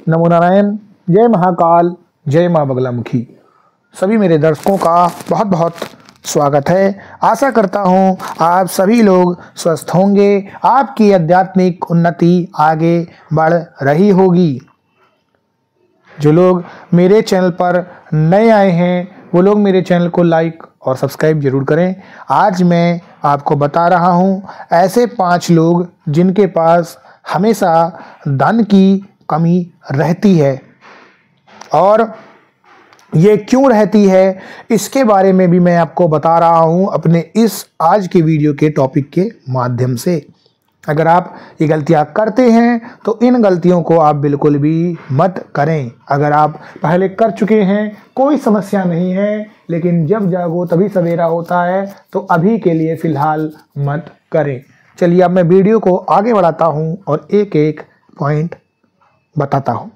नमो नारायण, जय महाकाल, जय माँ बगलामुखी। सभी मेरे दर्शकों का बहुत बहुत स्वागत है। आशा करता हूँ आप सभी लोग स्वस्थ होंगे, आपकी आध्यात्मिक उन्नति आगे बढ़ रही होगी। जो लोग मेरे चैनल पर नए आए हैं वो लोग मेरे चैनल को लाइक और सब्सक्राइब जरूर करें। आज मैं आपको बता रहा हूँ ऐसे 5 लोग जिनके पास हमेशा धन की कमी रहती है, और ये क्यों रहती है इसके बारे में भी मैं आपको बता रहा हूं अपने इस आज के वीडियो के टॉपिक के माध्यम से। अगर आप ये गलतियां करते हैं तो इन गलतियों को आप बिल्कुल भी मत करें। अगर आप पहले कर चुके हैं कोई समस्या नहीं है, लेकिन जब जागो तभी सवेरा होता है, तो अभी के लिए फिलहाल मत करें। चलिए अब मैं वीडियो को आगे बढ़ाता हूं और एक एक पॉइंट बताता हूं।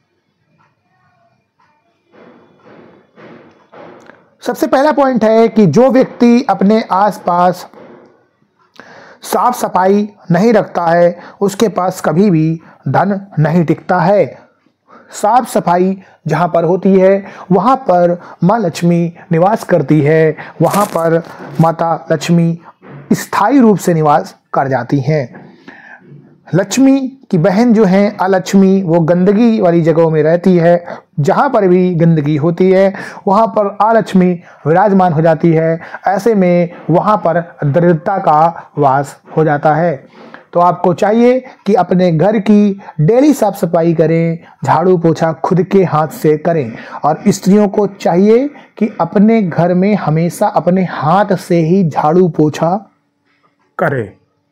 सबसे पहला पॉइंट है कि जो व्यक्ति अपने आसपास साफ सफाई नहीं रखता है उसके पास कभी भी धन नहीं टिकता है। साफ सफाई जहां पर होती है वहां पर माँ लक्ष्मी निवास करती है, वहां पर माता लक्ष्मी स्थायी रूप से निवास कर जाती हैं। लक्ष्मी की बहन जो है अलक्ष्मी, वो गंदगी वाली जगहों में रहती है। जहाँ पर भी गंदगी होती है वहाँ पर अलक्ष्मी विराजमान हो जाती है। ऐसे में वहाँ पर दरिद्रता का वास हो जाता है। तो आपको चाहिए कि अपने घर की डेली साफ सफाई करें, झाड़ू पोछा खुद के हाथ से करें। और स्त्रियों को चाहिए कि अपने घर में हमेशा अपने हाथ से ही झाड़ू पोछा करें।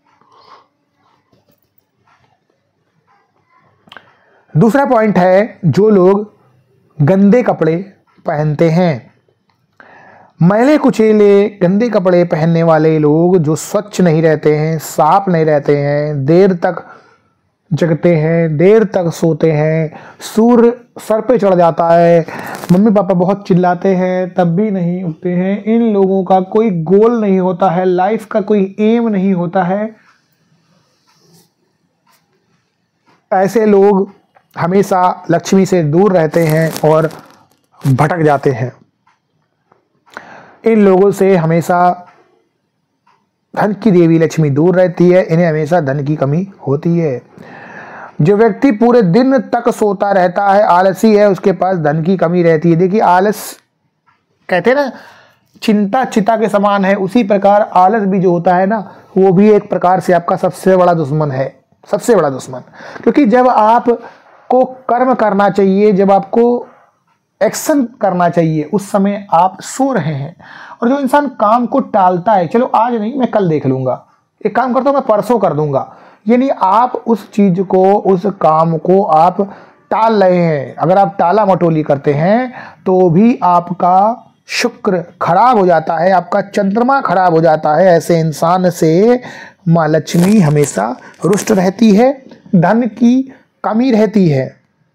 दूसरा पॉइंट है, जो लोग गंदे कपड़े पहनते हैं। मैले कुचेले गंदे कपड़े पहनने वाले लोग जो स्वच्छ नहीं रहते हैं, साफ नहीं रहते हैं, देर तक जगते हैं, देर तक सोते हैं, सूर्य सर पे चढ़ जाता है, मम्मी पापा बहुत चिल्लाते हैं तब भी नहीं उठते हैं। इन लोगों का कोई गोल नहीं होता है, लाइफ का कोई एम नहीं होता है। ऐसे लोग हमेशा लक्ष्मी से दूर रहते हैं और भटक जाते हैं। इन लोगों से हमेशा धन की देवी लक्ष्मी दूर रहती है, इन्हें हमेशा धन की कमी होती है। जो व्यक्ति पूरे दिन तक सोता रहता है, आलसी है, उसके पास धन की कमी रहती है। देखिए आलस कहते हैं ना, चिंता चिता के समान है, उसी प्रकार आलस भी जो होता है ना, वो भी एक प्रकार से आपका सबसे बड़ा दुश्मन है, सबसे बड़ा दुश्मन। क्योंकि जब आप को कर्म करना चाहिए, जब आपको एक्शन करना चाहिए, उस समय आप सो रहे हैं। और जो इंसान काम को टालता है, चलो आज नहीं मैं कल देख लूंगा, एक काम करता हूं मैं परसों कर दूंगा, यानी आप उस चीज को, उस काम को आप टाल रहे हैं। अगर आप टाला मटोली करते हैं तो भी आपका शुक्र खराब हो जाता है, आपका चंद्रमा खराब हो जाता है। ऐसे इंसान से माँ लक्ष्मी हमेशा रुष्ट रहती है, धन की कमी रहती है।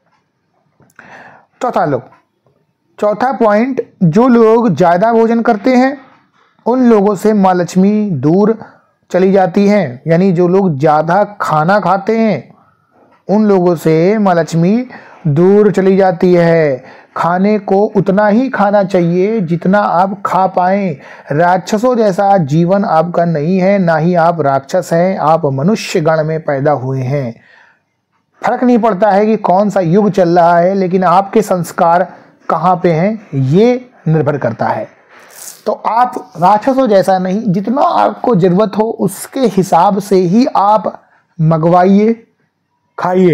चौथा पॉइंट, जो लोग ज्यादा भोजन करते हैं उन लोगों से माँ लक्ष्मी दूर चली जाती हैं। यानी जो लोग ज्यादा खाना खाते हैं उन लोगों से माँ लक्ष्मी दूर चली जाती है। खाने को उतना ही खाना चाहिए जितना आप खा पाएं। राक्षसों जैसा जीवन आपका नहीं है, ना ही आप राक्षस हैं, आप मनुष्य गण में पैदा हुए हैं। फर्क नहीं पड़ता है कि कौन सा युग चल रहा है, लेकिन आपके संस्कार कहाँ पे हैं ये निर्भर करता है। तो आप राक्षसों जैसा नहीं, जितना आपको जरूरत हो उसके हिसाब से ही आप मंगवाइए, खाइए।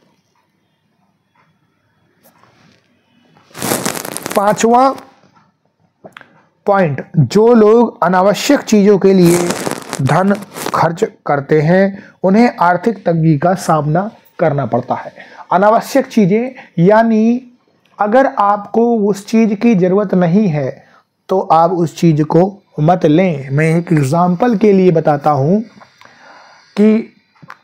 5वां पॉइंट, जो लोग अनावश्यक चीजों के लिए धन खर्च करते हैं उन्हें आर्थिक तंगी का सामना करना पड़ता है। अनावश्यक चीजें यानी अगर आपको उस चीज की जरूरत नहीं है तो आप उस चीज को मत लें। मैं एक एग्जाम्पल के लिए बताता हूं कि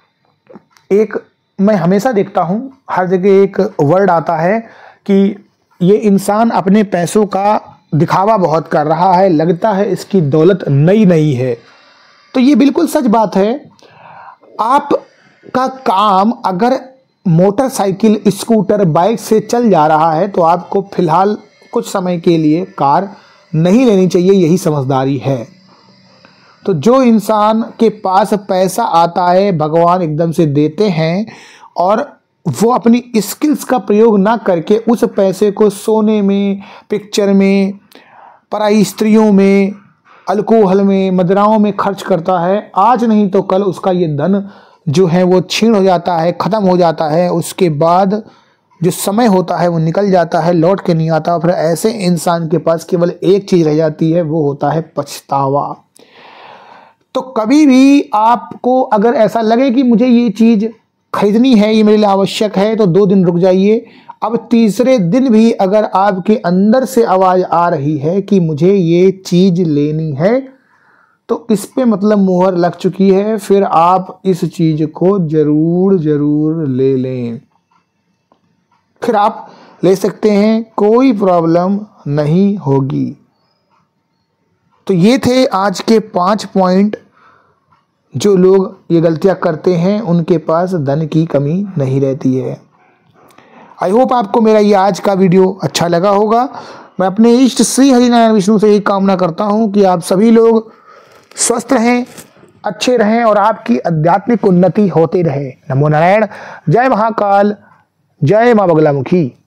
मैं हमेशा देखता हूं हर जगह एक वर्ड आता है कि ये इंसान अपने पैसों का दिखावा बहुत कर रहा है, लगता है इसकी दौलत नई नई है। तो ये बिल्कुल सच बात है। आपका काम अगर मोटरसाइकिल, स्कूटर, बाइक से चल जा रहा है तो आपको फिलहाल कुछ समय के लिए कार नहीं लेनी चाहिए, यही समझदारी है। तो जो इंसान के पास पैसा आता है भगवान एकदम से देते हैं और वो अपनी स्किल्स का प्रयोग ना करके उस पैसे को सोने में, पिक्चर में, पराई स्त्रियों में, अल्कोहल में, मदिराओं में खर्च करता है, आज नहीं तो कल उसका ये धन जो है वो छीन हो जाता है, ख़त्म हो जाता है। उसके बाद जो समय होता है वो निकल जाता है, लौट के नहीं आता। फिर ऐसे इंसान के पास केवल एक चीज़ रह जाती है, वो होता है पछतावा। तो कभी भी आपको अगर ऐसा लगे कि मुझे ये चीज़ खरीदनी है, ये मेरे लिए आवश्यक है, तो 2 दिन रुक जाइए। अब तीसरे दिन भी अगर आपके अंदर से आवाज़ आ रही है कि मुझे ये चीज़ लेनी है, तो इस पे मतलब मुहर लग चुकी है, फिर आप इस चीज़ को ज़रूर ले लें। फिर आप ले सकते हैं, कोई प्रॉब्लम नहीं होगी। तो ये थे आज के 5 पॉइंट। जो लोग ये गलतियां करते हैं उनके पास धन की कमी नहीं रहती है। आई होप आपको मेरा ये आज का वीडियो अच्छा लगा होगा। मैं अपने इष्ट श्री हरिनारायण विष्णु से यही कामना करता हूँ कि आप सभी लोग स्वस्थ रहें, अच्छे रहें और आपकी आध्यात्मिक उन्नति होती रहे। नमो नारायण। जय महाकाल, जय माँ बगलामुखी।